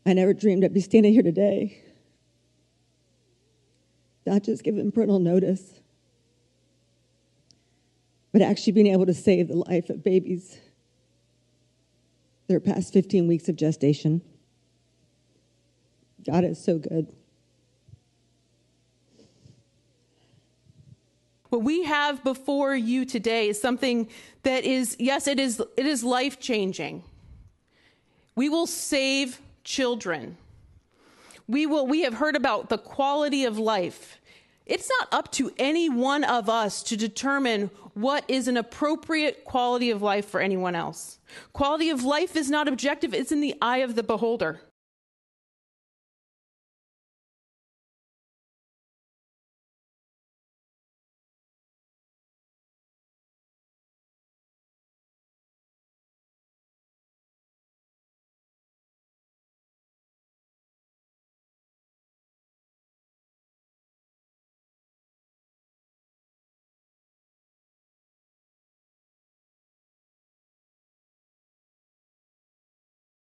I never dreamed I'd be standing here today, not just giving parental notice, but actually being able to save the life of babies that are past 15 weeks of gestation. God is so good. What we have before you today is something that is, yes, it is life-changing. We will save children. We have heard about the quality of life. It's not up to any one of us to determine what is an appropriate quality of life for anyone else. Quality of life is not objective. It's in the eye of the beholder.